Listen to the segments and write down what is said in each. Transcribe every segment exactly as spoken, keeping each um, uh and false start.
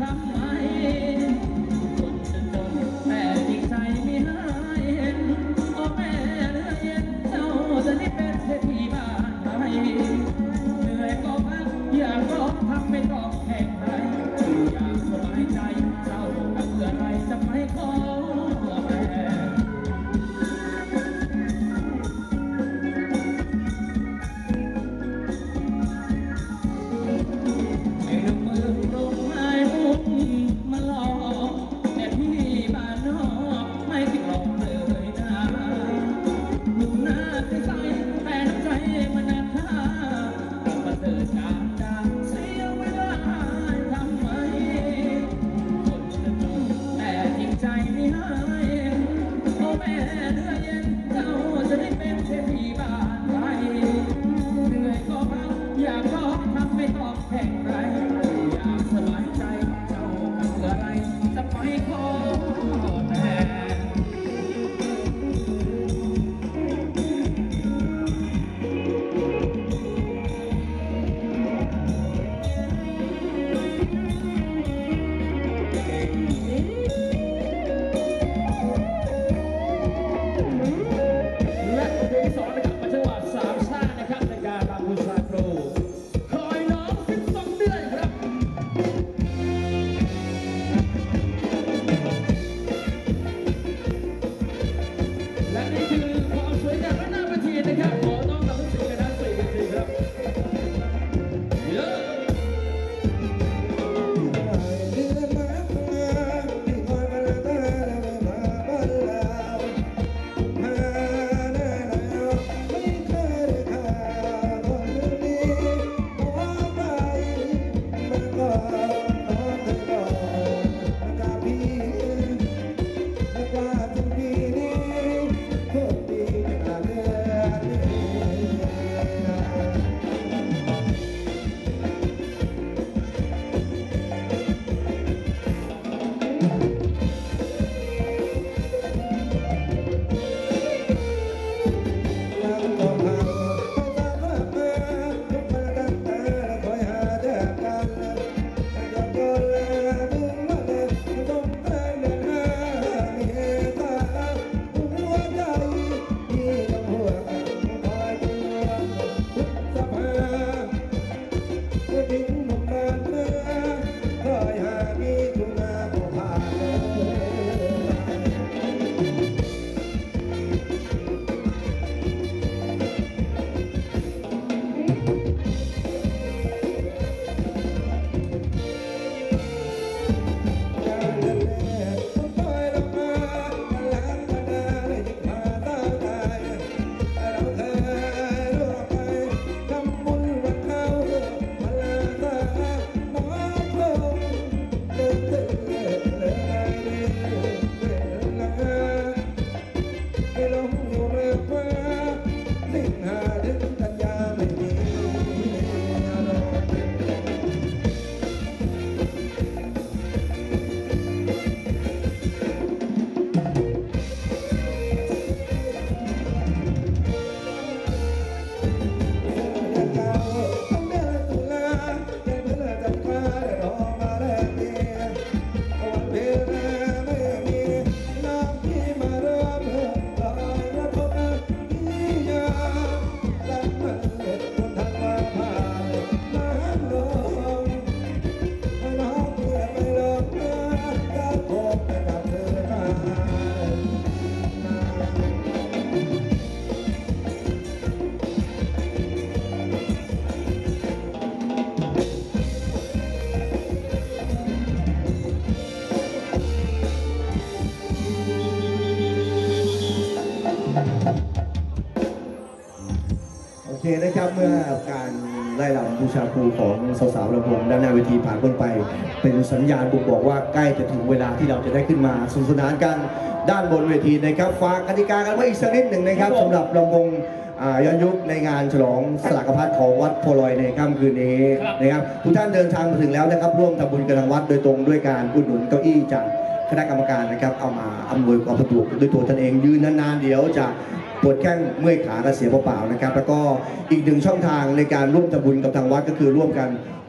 เคนะครับเมื่อการไล่ลำบูชาครูของสาวๆลำวงด้านหน้าเวทีผ่านพ้นไปเป็นสัญญาณบ่งบอกว่าใกล้จะถึงเวลาที่เราจะได้ขึ้นมาสนุกสนานกันด้านบนเวทีนะครับฝากกติกากันไว้อีกสักนิดหนึ่งนะครับสำหรับลำวงย้อนยุคในงานฉลองสลากพัดของวัดโพลอยในค่ำคืนนี้นะครับทุกท่านเดินทางมาถึงแล้วนะครับร่วมทำบุญกับทางวัดโดยตรงด้วยการอุดหนุนเก้าอี้จากคณะกรรมการนะครับเอามาอำนวยความสะดวกด้วยตัวท่านเองยืนนานๆเดี๋ยวจะปวดแข้งเมื่อยขาและเสียเปล่าๆนะครับแล้วก็อีกหนึ่งช่องทางในการร่วมทำบุญกับทางวัดก็คือร่วมกัน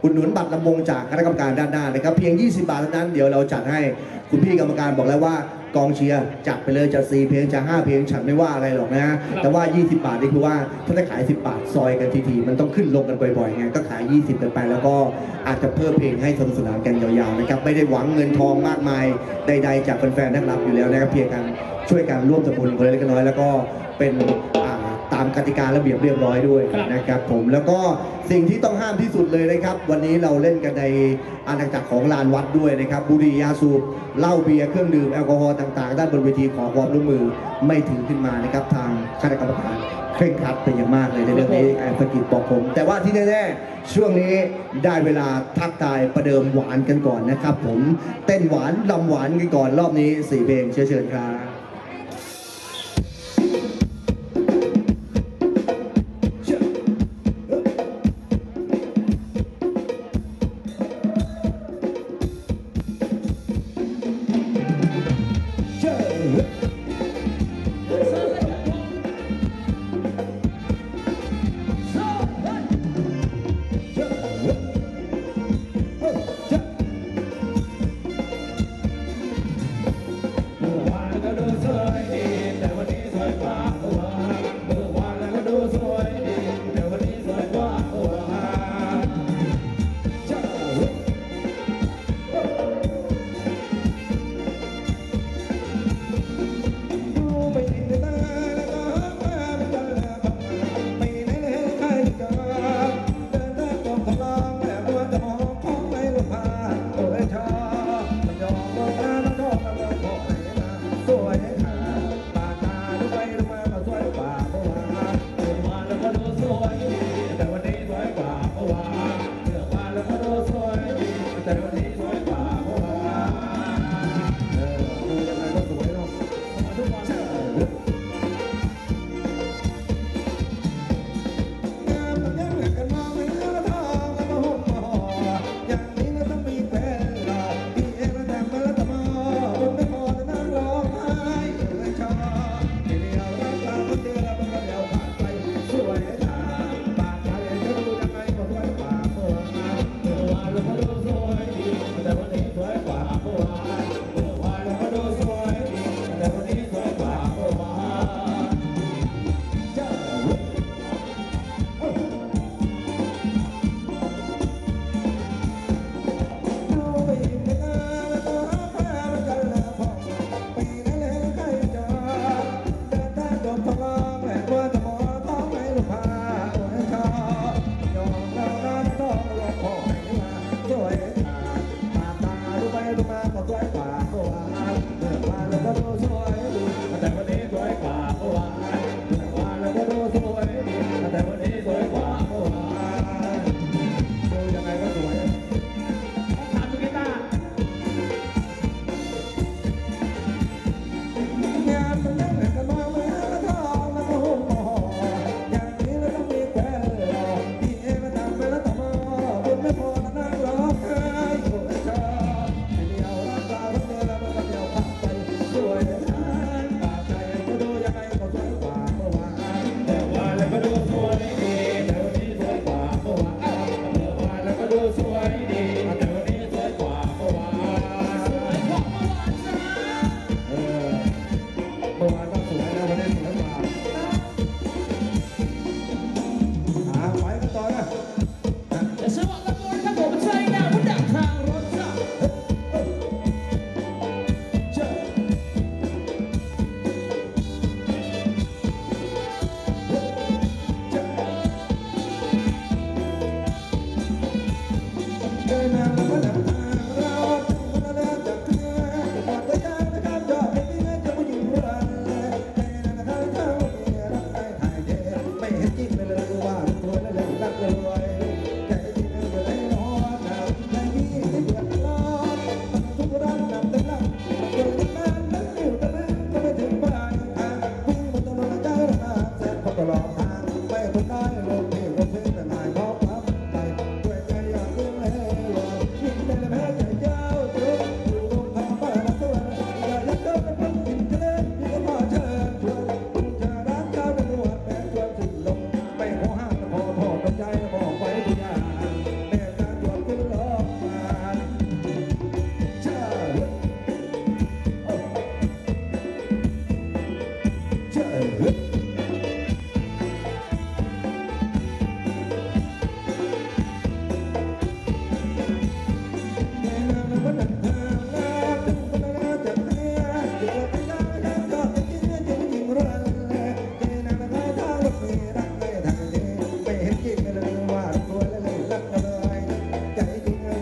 อุดหนุนบัตรลำวงจากคณะกรรมการด้านหน้านะครับเพียงยี่สิบบาทเท่านั้นเดี๋ยวเราจัดให้คุณพี่กรรมการบอกแล้วว่ากองเชียร์จัดไปเลยจะสี่เพลงจะห้าเพลงฉันไม่ว่าอะไรหรอกนะแต่ว่ายี่สิบบาทนี่คือว่าถ้าจะขายสิบบาทซอยกันทีๆมันต้องขึ้นลงกันบ่อยๆไงก็ขายยี่สิบกันไปแล้วก็อาจจะเพิ่มเพลงให้สนุกสนานกันยาวๆนะครับไม่ได้หวังเงินทองมากมายใดๆจากแฟนๆนักรับอยู่แล้วนะครับเพียงกันช่วยกันร่วมทำบุญคนเล็กน้อยแล้วก็เป็นตามกติการะเบียบเรียบร้อยด้วยนะครับผมแล้วก็สิ่งที่ต้องห้ามที่สุดเลยนะครับวันนี้เราเล่นกันในอาณาจักรของลานวัดด้วยนะครับบุหรี่ยาสูบเหล้าเบียร์เครื่องดื่มแอลกอฮอล์ต่างๆด้านบนเวทีขอความร่วมมือไม่ถือขึ้นมานะครับทางคณะกรรมการเคร่งครัดเป็นอย่างมากเลยในเรื่องนี้ไอ้ภกิจบอกผมแต่ว่าที่แน่ๆช่วงนี้ได้เวลาทักทายประเดิมหวานกันก่อนนะครับผมเต้นหวานลำหวานกันก่อนรอบนี้สี่เพลงเชิญครับ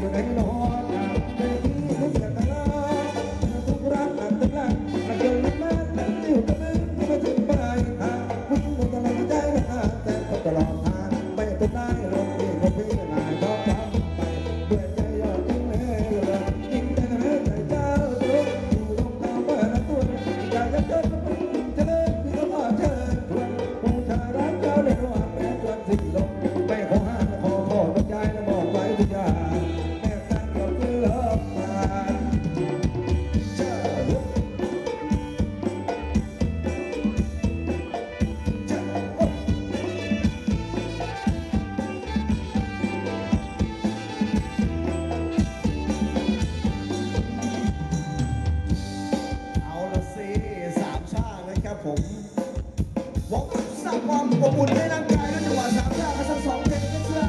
อยู่ในนอนในที่ทุกอย่างละทุกรักหลังตึกหลังหลังเดินมาแต่อยู่กับมึงก็ไม่ถึงปลายทางวิ่งตลอดใจแต่ตลอดทางไม่เป็นได้ลงที่คนพี่นายชอบทำไปด้วยใจยอดยิ่งแม่เลยยิ่งแต่ใจเจ้าตัวอยู่ตรงดาวเมื่อละตัวอยากจะเจอจะเลิกพี่ก็พอเชิญชวนผู้ชายรักเจ้าเลยว่าแม้จนสิ้นลมไม่ขอห้ามขอขอตัวใจและบอกไว้ทุกอย่างแม้แต่เราจะเลิกมาเจ้าเอาละสิสามชาตินะครับผมหวังว่าสร้างความอบอุ่นให้ร่างกายด้วยจังหวะสามชาติกันสักสองเพลงนะครับ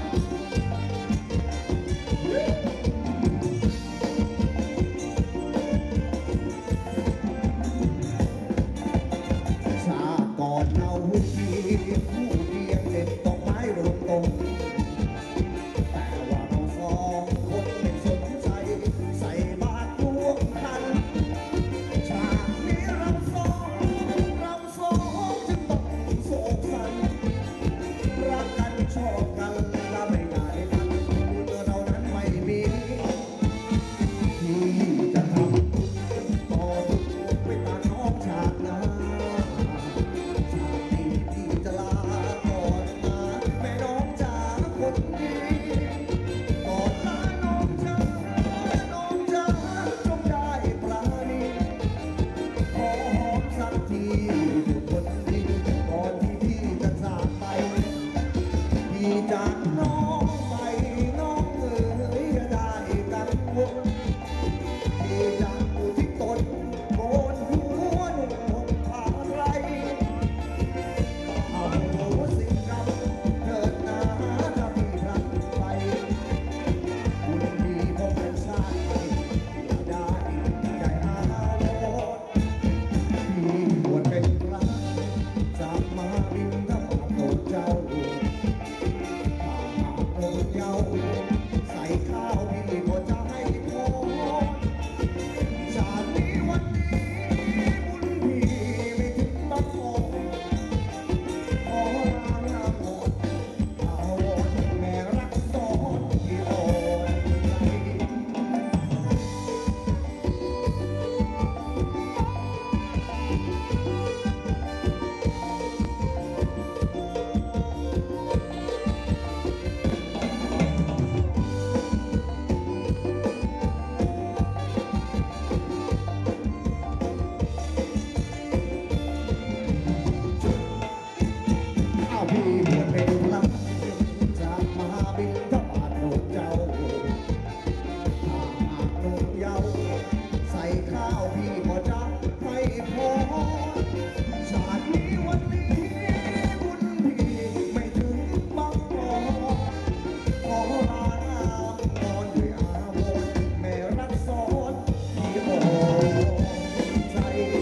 ชาติก่อนเอาหุ้นทีผู้เพียงเด็ดดอกไม้รวมตรงแต่ว่าเราสองคนไม่สนใจใส่บาตรร่วมกันชาตินี้เราสองเราสองจึงต้องโศกสันรักกันชอบกันและไม่ง่ายกันบุญเรานั้นไม่มีที่จะทำต่อทุกไปตามน้องชาติหน้าชาตินี้พี่จะลาก่อนมาแม่น้องจ๋าคนดีก่อนลาน้องจ๋าน้องจ๋าจงได้ปราณีขอหอมสักทีอยู่คนดีก่อนที่พี่จะจากไปพี่จากน้องไปน้องเอ๋ยได้กังวลพี่จากผู้ที่ตนโกนหัวหนุ่มห่มผ้าไรเอาโหสิกรรมเถิดนะถ้าพี่พลัดไปคุณดีผมเป็นชาติอย่าได้ใจอาวรณ์พี่บวชเป็นพระจากมาบินทบาทโปรดเจ้าถ้าหากโปรดเยาว์ใส่ข้าวพี่ก็จะให้พรชาตินี้วันนี้บุญพี่ไม่ถึงบังอ่อนขอลางามหมดอาวรแม่รักสอนที่อ่อนใจ เอาพี่บวชเป็นพระจากมหาบิณฑบาตโปรดเจ้าถ้าหากหนุ่มเยาว์ใส่ข้าวพี่ก็จะให้พรชาตินี้วันนี้บุญพี่ไม่ถึงบางกอกขอลางามก่อนด้วยอาวรณ์แม่รักสอนที่อ่อนใจ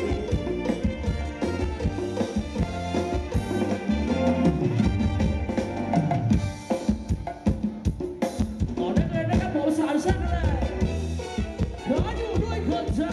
ต่อได้เลยนะครับผมสามชั้นเลยขออยู่ด้วยคนเธอ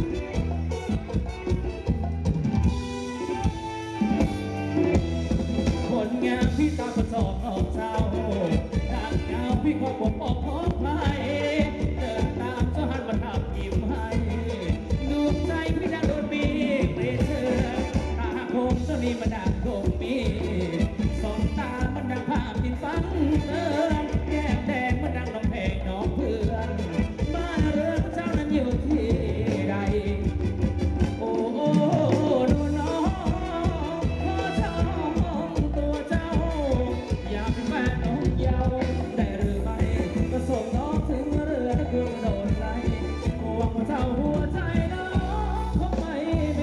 คนงามพี่ตาประสอบออกเจ้าทางเงาพี่ขอปกป้องขอภัยเดินตามเจ้าหันมาทำยิ้มให้ดวงใจพี่ดังโดนปีเปรตเธอถ้าหากคงจะมีมาดังคงมีสองตามันดังภาพที่ฝันเตือนแก้มแดงมันดังน้องเพลงน้องเพื่อนบ้านเรือนเจ้านั้นอยู่ที่ใดโอ้โอ้ดูน้องขอช่องตัวเจ้าอยากเป็นแฟนน้องเยาว์ได้หรือไม่ก็ส่งน้องถึงเรือถ้าคุณโดนไล่หวังว่าเจ้าหัวใจน้องคงไม่มี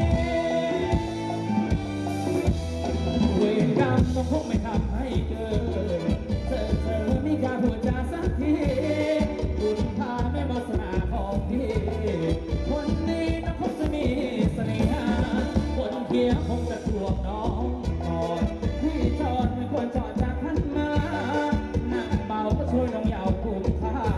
เวรกรรมต้องคงไม่ทำให้เกิดเธอเธอมีการพูดจาสักทีบุญพาแม่วาสนาของพี่คนนี้น้องคงจะมีเสน่หาคนเคียงคงจะทวงน้องก่อนพี่จอดไม่ควรจอดจากท่านมานั่งเบาก็ช่วยน้องยาวคุ้มค่า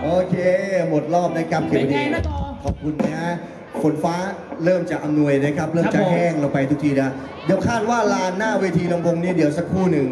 โอเค หมดรอบนะครับเป็นไงนะต่อขอบคุณนะฮะฝนฟ้าเริ่มจะอำนวยนะครับ เริ่มครับจะผมแห้งลงไปทุกทีนะ เดี๋ยวคาดว่าลานหน้าเวทีลำโพงนี่เดี๋ยวสักครู่หนึ่ง